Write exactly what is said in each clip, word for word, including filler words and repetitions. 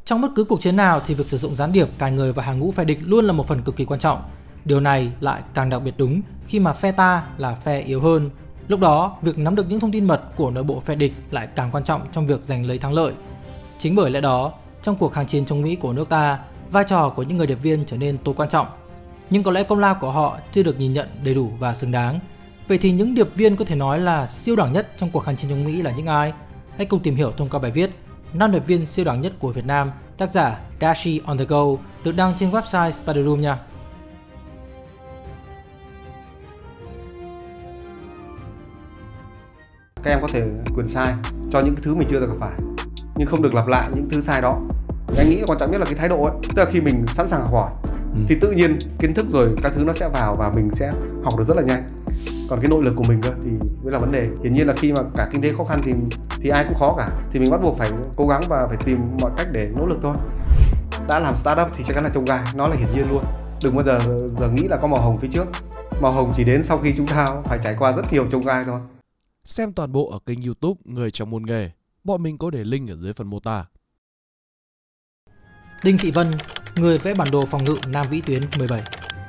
Trong bất cứ cuộc chiến nào thì việc sử dụng gián điệp cài người vào hàng ngũ phe địch luôn là một phần cực kỳ quan trọng. Điều này lại càng đặc biệt đúng khi mà phe ta là phe yếu hơn. Lúc đó, việc nắm được những thông tin mật của nội bộ phe địch lại càng quan trọng trong việc giành lấy thắng lợi. Chính bởi lẽ đó, trong cuộc kháng chiến chống Mỹ của nước ta, vai trò của những người điệp viên trở nên tối quan trọng. Nhưng có lẽ công lao của họ chưa được nhìn nhận đầy đủ và xứng đáng. Vậy thì những điệp viên có thể nói là siêu đẳng nhất trong cuộc kháng chiến chống Mỹ là những ai? Hãy cùng tìm hiểu thông qua bài viết năm điệp viên siêu đẳng nhất của Việt Nam, tác giả Dashi on the go, được đăng trên website Spider Room nha. Các em có thể quyền sai cho những cái thứ mình chưa được gặp phải, nhưng không được lặp lại những thứ sai đó. Anh nghĩ quan trọng nhất là cái thái độ ấy, tức là khi mình sẵn sàng học hỏi ừ. thì tự nhiên kiến thức rồi các thứ nó sẽ vào và mình sẽ học được rất là nhanh. Còn cái nội lực của mình cơ thì mới là vấn đề. Hiển nhiên là khi mà cả kinh tế khó khăn thì thì ai cũng khó cả, thì mình bắt buộc phải cố gắng và phải tìm mọi cách để nỗ lực thôi. Đã làm startup thì chắc chắn là trông gai, nó là hiển nhiên luôn. Đừng bao giờ giờ nghĩ là có màu hồng phía trước. Màu hồng chỉ đến sau khi chúng ta phải trải qua rất nhiều trông gai thôi. Xem toàn bộ ở kênh YouTube Người trong môn nghề. Bọn mình có để link ở dưới phần mô tả. Đinh Thị Vân, người vẽ bản đồ phòng ngự Nam Vĩ Tuyến mười bảy.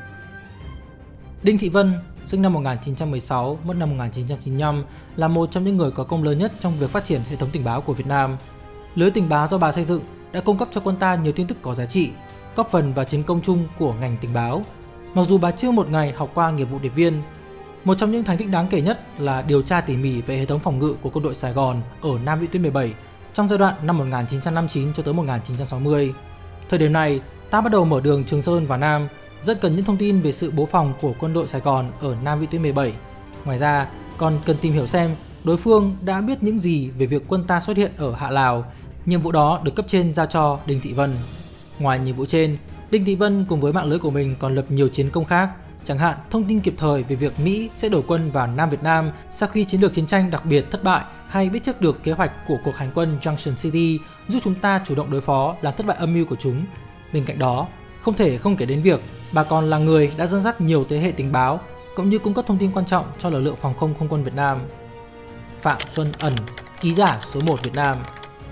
Đinh Thị Vân, sinh năm một nghìn chín trăm mười sáu, mất năm một nghìn chín trăm chín mươi lăm, là một trong những người có công lớn nhất trong việc phát triển hệ thống tình báo của Việt Nam. Lưới tình báo do bà xây dựng đã cung cấp cho quân ta nhiều tin tức có giá trị, góp phần vào chiến công chung của ngành tình báo. Mặc dù bà chưa một ngày học qua nghiệp vụ điệp viên, một trong những thành tích đáng kể nhất là điều tra tỉ mỉ về hệ thống phòng ngự của quân đội Sài Gòn ở Nam Vĩ Tuyến mười bảy trong giai đoạn năm một nghìn chín trăm năm mươi chín cho tới một nghìn chín trăm sáu mươi. Thời điểm này, ta bắt đầu mở đường Trường Sơn vào Nam, rất cần những thông tin về sự bố phòng của quân đội Sài Gòn ở Nam Vĩ Tuyến mười bảy. Ngoài ra, còn cần tìm hiểu xem đối phương đã biết những gì về việc quân ta xuất hiện ở Hạ Lào. Nhiệm vụ đó được cấp trên giao cho Đinh Thị Vân. Ngoài nhiệm vụ trên, Đinh Thị Vân cùng với mạng lưới của mình còn lập nhiều chiến công khác, chẳng hạn thông tin kịp thời về việc Mỹ sẽ đổ quân vào Nam Việt Nam sau khi chiến lược chiến tranh đặc biệt thất bại, hay biết trước được kế hoạch của cuộc hành quân Junction City giúp chúng ta chủ động đối phó làm thất bại âm mưu của chúng. Bên cạnh đó, không thể không kể đến việc bà còn là người đã dẫn dắt nhiều thế hệ tình báo cũng như cung cấp thông tin quan trọng cho lực lượng phòng không không quân Việt Nam. Phạm Xuân Ẩn, ký giả số một Việt Nam.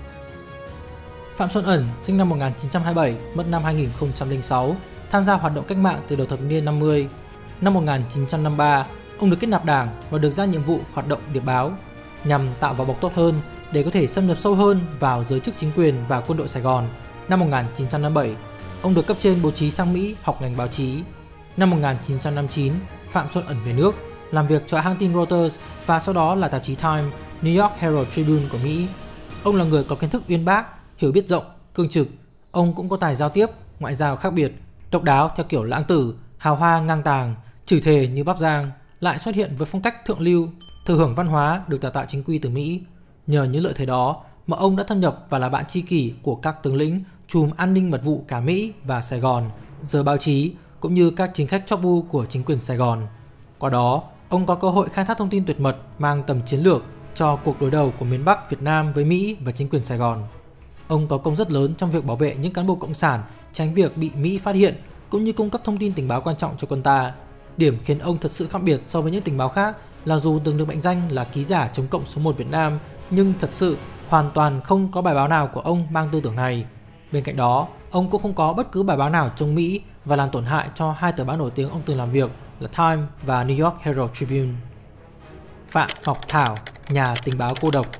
Phạm Xuân Ẩn sinh năm một nghìn chín trăm hai mươi bảy, mất năm hai nghìn không trăm lẻ sáu, tham gia hoạt động cách mạng từ đầu thập niên năm mươi. Năm một nghìn chín trăm năm mươi ba, ông được kết nạp đảng và được giao nhiệm vụ hoạt động điệp báo nhằm tạo vỏ bọc tốt hơn để có thể xâm nhập sâu hơn vào giới chức chính quyền và quân đội Sài Gòn. Năm một nghìn chín trăm năm mươi bảy, ông được cấp trên bố trí sang Mỹ học ngành báo chí. Năm một nghìn chín trăm năm mươi chín, Phạm Xuân Ẩn về nước, làm việc cho hãng tin Reuters và sau đó là tạp chí Time, New York Herald Tribune của Mỹ. Ông là người có kiến thức uyên bác, hiểu biết rộng, cương trực. Ông cũng có tài giao tiếp, ngoại giao khác biệt, độc đáo theo kiểu lãng tử, hào hoa ngang tàng, chửi thề như bắp rang, lại xuất hiện với phong cách thượng lưu, thừa hưởng văn hóa được đào tạo chính quy từ Mỹ. Nhờ những lợi thế đó mà ông đã thâm nhập và là bạn tri kỷ của các tướng lĩnh, chùm an ninh mật vụ cả Mỹ và Sài Gòn, giới báo chí cũng như các chính khách chóp bu của chính quyền Sài Gòn. Qua đó, ông có cơ hội khai thác thông tin tuyệt mật mang tầm chiến lược cho cuộc đối đầu của miền Bắc Việt Nam với Mỹ và chính quyền Sài Gòn. Ông có công rất lớn trong việc bảo vệ những cán bộ cộng sản, tránh việc bị Mỹ phát hiện, cũng như cung cấp thông tin tình báo quan trọng cho quân ta. Điểm khiến ông thật sự khác biệt so với những tình báo khác là dù từng được mệnh danh là ký giả chống cộng số một Việt Nam, nhưng thật sự hoàn toàn không có bài báo nào của ông mang tư tưởng này. Bên cạnh đó, ông cũng không có bất cứ bài báo nào chống Mỹ và làm tổn hại cho hai tờ báo nổi tiếng ông từng làm việc là Time và New York Herald Tribune. Phạm Ngọc Thảo, nhà tình báo cô độc.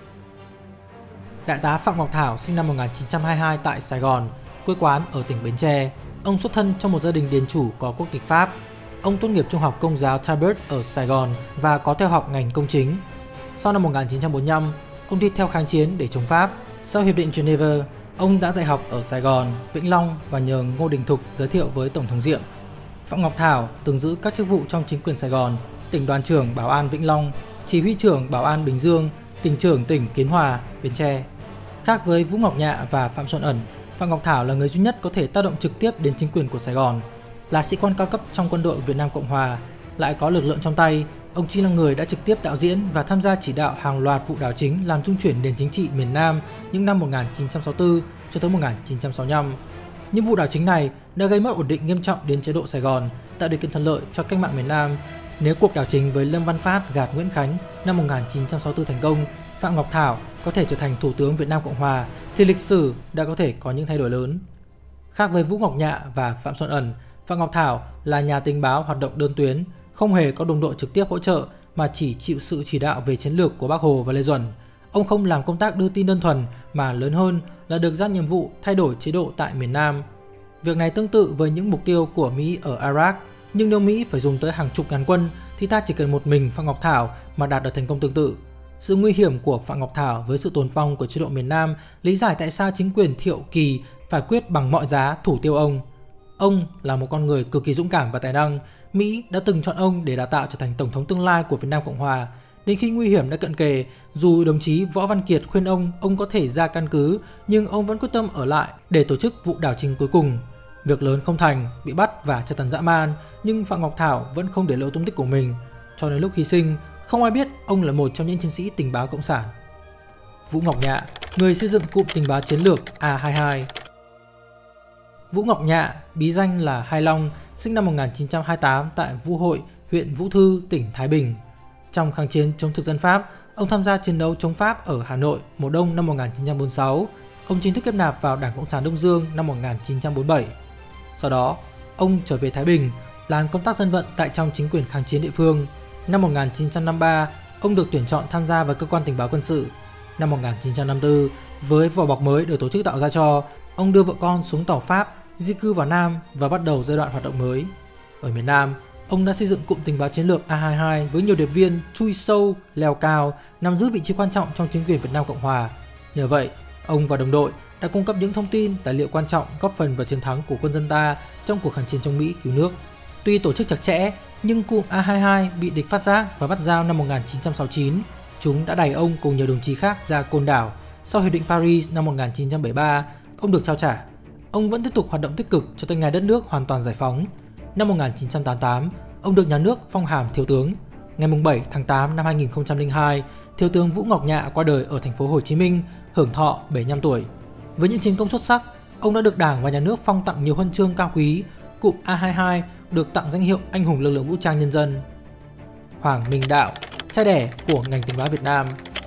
Đại tá Phạm Ngọc Thảo sinh năm một nghìn chín trăm hai mươi hai tại Sài Gòn, quê quán ở tỉnh Bến Tre. Ông xuất thân trong một gia đình điền chủ có quốc tịch Pháp. Ông tốt nghiệp trung học Công giáo Talbot ở Sài Gòn và có theo học ngành công chính. Sau năm một nghìn chín trăm bốn mươi lăm, ông đi theo kháng chiến để chống Pháp. Sau Hiệp định Geneva, ông đã dạy học ở Sài Gòn, Vĩnh Long và nhờ Ngô Đình Thục giới thiệu với Tổng thống Diệm. Phạm Ngọc Thảo từng giữ các chức vụ trong chính quyền Sài Gòn, tỉnh đoàn trưởng Bảo an Vĩnh Long, chỉ huy trưởng Bảo an Bình Dương, tỉnh trưởng tỉnh Kiến Hòa, Bến Tre. Khác với Vũ Ngọc Nhạ và Phạm Xuân Ẩn, Phạm Ngọc Thảo là người duy nhất có thể tác động trực tiếp đến chính quyền của Sài Gòn. Là sĩ quan cao cấp trong quân đội Việt Nam Cộng Hòa, lại có lực lượng trong tay, ông chính là người đã trực tiếp đạo diễn và tham gia chỉ đạo hàng loạt vụ đảo chính làm trung chuyển nền chính trị miền Nam những năm một nghìn chín trăm sáu mươi tư cho tới một nghìn chín trăm sáu mươi lăm. Những vụ đảo chính này đã gây mất ổn định nghiêm trọng đến chế độ Sài Gòn, tạo điều kiện thuận lợi cho cách mạng miền Nam. Nếu cuộc đảo chính với Lâm Văn Phát gạt Nguyễn Khánh năm một nghìn chín trăm sáu mươi tư thành công, Phạm Ngọc Thảo có thể trở thành Thủ tướng Việt Nam Cộng Hòa thì lịch sử đã có thể có những thay đổi lớn. Khác với Vũ Ngọc Nhạ và Phạm Xuân Ẩn, Phạm Ngọc Thảo là nhà tình báo hoạt động đơn tuyến, không hề có đồng đội trực tiếp hỗ trợ mà chỉ chịu sự chỉ đạo về chiến lược của Bác Hồ và Lê Duẩn. Ông không làm công tác đưa tin đơn thuần mà lớn hơn là được giao nhiệm vụ thay đổi chế độ tại miền Nam. Việc này tương tự với những mục tiêu của Mỹ ở Iraq, nhưng nếu Mỹ phải dùng tới hàng chục ngàn quân thì ta chỉ cần một mình Phạm Ngọc Thảo mà đạt được thành công tương tự. Sự nguy hiểm của Phạm Ngọc Thảo với sự tồn vong của chế độ miền Nam lý giải tại sao chính quyền Thiệu Kỳ phải quyết bằng mọi giá thủ tiêu ông. Ông là một con người cực kỳ dũng cảm và tài năng. Mỹ đã từng chọn ông để đào tạo trở thành Tổng thống tương lai của Việt Nam Cộng Hòa. Đến khi nguy hiểm đã cận kề, dù đồng chí Võ Văn Kiệt khuyên ông ông có thể ra căn cứ, nhưng ông vẫn quyết tâm ở lại để tổ chức vụ đảo chính cuối cùng. Việc lớn không thành, bị bắt và tra tấn dã man, nhưng Phạm Ngọc Thảo vẫn không để lộ tung tích của mình. Cho đến lúc hy sinh, không ai biết ông là một trong những chiến sĩ tình báo cộng sản. Vũ Ngọc Nhạ, người xây dựng cụm tình báo chiến lược A hai mươi hai. Vũ Ngọc Nhạ, bí danh là Hai Long, sinh năm một nghìn chín trăm hai mươi tám tại Vũ Hội, huyện Vũ Thư, tỉnh Thái Bình. Trong kháng chiến chống thực dân Pháp, ông tham gia chiến đấu chống Pháp ở Hà Nội mùa đông năm một nghìn chín trăm bốn mươi sáu. Ông chính thức kết nạp vào Đảng Cộng sản Đông Dương năm một nghìn chín trăm bốn mươi bảy. Sau đó, ông trở về Thái Bình, làm công tác dân vận tại trong chính quyền kháng chiến địa phương. Năm một nghìn chín trăm năm mươi ba, ông được tuyển chọn tham gia vào cơ quan tình báo quân sự. Năm một nghìn chín trăm năm mươi tư, với vỏ bọc mới được tổ chức tạo ra cho, ông đưa vợ con xuống tàu Pháp, di cư vào Nam và bắt đầu giai đoạn hoạt động mới. Ở miền Nam, ông đã xây dựng cụm tình báo chiến lược A hai mươi hai với nhiều điệp viên chui sâu, leo cao, nắm giữ vị trí quan trọng trong chính quyền Việt Nam Cộng Hòa. Nhờ vậy, ông và đồng đội đã cung cấp những thông tin, tài liệu quan trọng góp phần vào chiến thắng của quân dân ta trong cuộc kháng chiến chống Mỹ cứu nước. Tuy tổ chức chặt chẽ, nhưng cụm A hai mươi hai bị địch phát giác và bắt giao năm một nghìn chín trăm sáu mươi chín. Chúng đã đẩy ông cùng nhiều đồng chí khác ra Côn Đảo. Sau Hiệp định Paris năm một nghìn chín trăm bảy mươi ba, ông được trao trả. Ông vẫn tiếp tục hoạt động tích cực cho tới ngày đất nước hoàn toàn giải phóng. Năm một nghìn chín trăm tám mươi tám, ông được nhà nước phong hàm thiếu tướng. Ngày bảy tháng tám năm hai nghìn không trăm lẻ hai, thiếu tướng Vũ Ngọc Nhạ qua đời ở thành phố Hồ Chí Minh, hưởng thọ bảy mươi lăm tuổi. Với những chiến công xuất sắc, ông đã được Đảng và nhà nước phong tặng nhiều huân chương cao quý. Cụm A hai mươi hai được tặng danh hiệu Anh hùng lực lượng vũ trang nhân dân. Hoàng Minh Đạo, trai đẻ của ngành tình báo Việt Nam.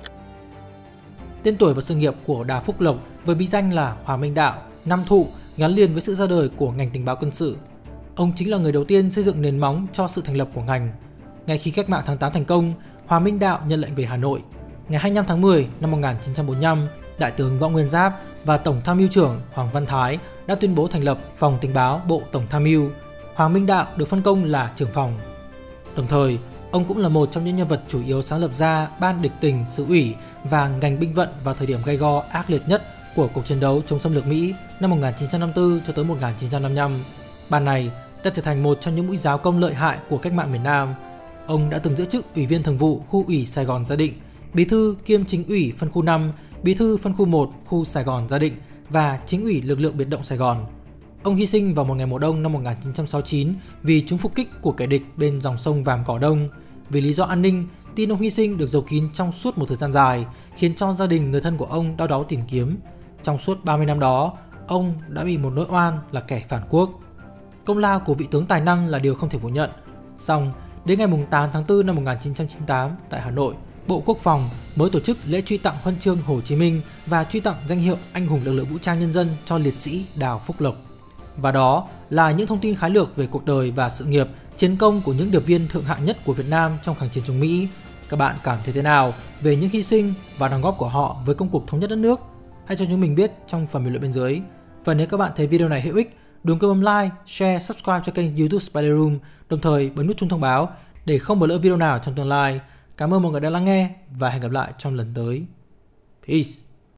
Tên tuổi và sự nghiệp của Đào Phúc Lộc với bí danh là Hoàng Minh Đạo, Nam Thụ gắn liền với sự ra đời của ngành tình báo quân sự. Ông chính là người đầu tiên xây dựng nền móng cho sự thành lập của ngành. Ngay khi cách mạng tháng tám thành công, Hoàng Minh Đạo nhận lệnh về Hà Nội. Ngày hai mươi lăm tháng mười năm một nghìn chín trăm bốn mươi lăm, Đại tướng Võ Nguyên Giáp và Tổng tham mưu trưởng Hoàng Văn Thái đã tuyên bố thành lập Phòng Tình báo Bộ Tổng tham mưu. Hoàng Minh Đạo được phân công là trưởng phòng. Đồng thời, ông cũng là một trong những nhân vật chủ yếu sáng lập ra Ban Địch tình Xứ ủy và ngành binh vận vào thời điểm gay go ác liệt nhất của cuộc chiến đấu chống xâm lược Mỹ năm một nghìn chín trăm năm mươi tư cho tới một nghìn chín trăm năm mươi lăm. Ban này đã trở thành một trong những mũi giáo công lợi hại của cách mạng miền Nam. Ông đã từng giữ chức Ủy viên Thường vụ Khu ủy Sài Gòn Gia Định, Bí thư kiêm Chính ủy phân khu năm, Bí thư phân khu một khu Sài Gòn Gia Định và Chính ủy Lực lượng biệt động Sài Gòn. Ông hy sinh vào một ngày mùa đông năm một nghìn chín trăm sáu mươi chín vì chúng phục kích của kẻ địch bên dòng sông Vàm Cỏ Đông. Vì lý do an ninh, tin ông hy sinh được giấu kín trong suốt một thời gian dài, khiến cho gia đình người thân của ông đau đáu tìm kiếm. Trong suốt ba mươi năm đó, ông đã bị một nỗi oan là kẻ phản quốc. Công lao của vị tướng tài năng là điều không thể phủ nhận. Song, đến ngày tám tháng tư năm một nghìn chín trăm chín mươi tám tại Hà Nội, Bộ Quốc phòng mới tổ chức lễ truy tặng huân chương Hồ Chí Minh và truy tặng danh hiệu Anh hùng lực lượng vũ trang nhân dân cho liệt sĩ Đào Phúc Lộc. Và đó là những thông tin khái lược về cuộc đời và sự nghiệp, chiến công của những điệp viên thượng hạng nhất của Việt Nam trong kháng chiến chống Mỹ. Các bạn cảm thấy thế nào về những hy sinh và đóng góp của họ với công cuộc thống nhất đất nước? Hãy cho chúng mình biết trong phần bình luận bên dưới. Và nếu các bạn thấy video này hữu ích, đừng quên bấm like, share, subscribe cho kênh YouTube Spider Room, đồng thời bấm nút chuông thông báo để không bỏ lỡ video nào trong tương lai. Cảm ơn mọi người đã lắng nghe và hẹn gặp lại trong lần tới. Peace!